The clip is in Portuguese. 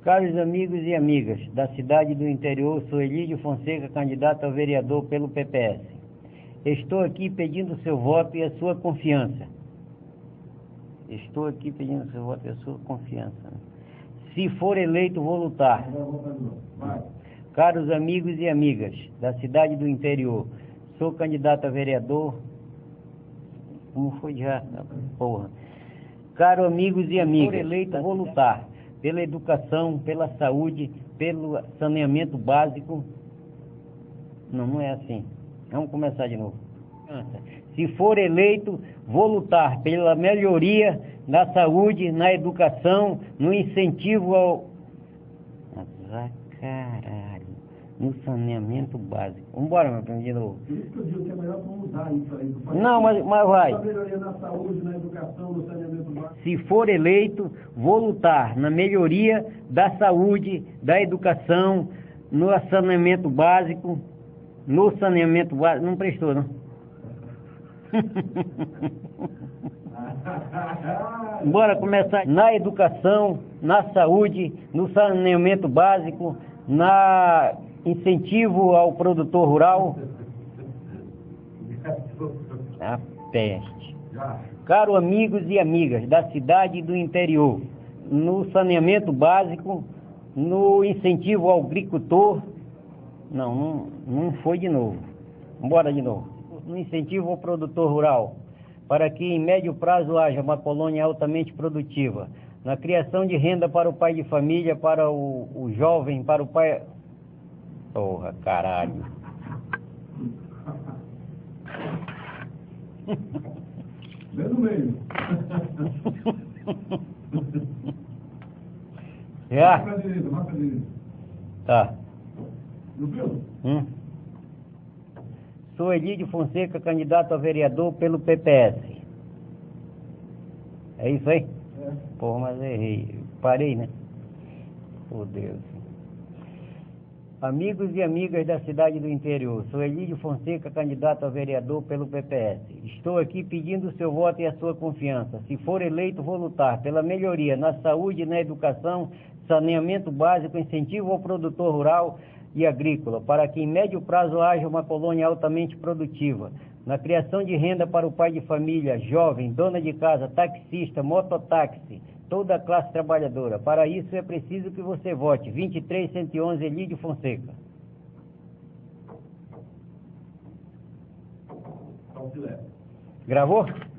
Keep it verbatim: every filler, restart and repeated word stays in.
Caros amigos e amigas da cidade do interior, sou Elídio Fonseca, candidato a vereador pelo P P S. Estou aqui pedindo seu voto e a sua confiança. Estou aqui pedindo seu voto e a sua confiança. Se for eleito, vou lutar. Caros amigos e amigas da cidade do interior, sou candidato a vereador. Como foi já? Porra. Caros amigos e amigas, se for eleito, vou lutar pela educação, pela saúde, pelo saneamento básico. Não, não é assim. Vamos começar de novo. Se for eleito, vou lutar pela melhoria na saúde, na educação, no incentivo ao... Ah, caralho. No saneamento básico. Vambora, meu primo, de novo. Por isso que eu digo que é melhor não mudar isso aí. Não, mas, mas vai. Melhoria na saúde, na educação, no saneamento básico. Se for eleito, vou lutar na melhoria da saúde, da educação, no saneamento básico, no saneamento básico. Não prestou, não? Bora começar na educação, na saúde, no saneamento básico, na incentivo ao produtor rural. A peste. Caros amigos e amigas da cidade e do interior, no saneamento básico, no incentivo ao agricultor. Não, não, não foi de novo. Bora de novo. No incentivo ao produtor rural, para que em médio prazo haja uma colônia altamente produtiva, na criação de renda para o pai de família, para o, o jovem, para o pai... Porra, caralho. Bem no meio. Já? Marca a direita, marca a direita. Tá. Não viu? Hum. Sou Elídio Fonseca, candidato a vereador pelo P P S. É isso aí? É. Porra, mas errei. Parei, né? Oh, Deus. Amigos e amigas da cidade do interior, sou Elídio Fonseca, candidato a vereador pelo P P S. Estou aqui pedindo o seu voto e a sua confiança. Se for eleito, vou lutar pela melhoria na saúde, na educação, saneamento básico, incentivo ao produtor rural e agrícola, para que em médio prazo haja uma colônia altamente produtiva, na criação de renda para o pai de família, jovem, dona de casa, taxista, mototáxi, toda a classe trabalhadora. Para isso é preciso que você vote. vinte e três, cento e onze, Elídio Fonseca. Gravou?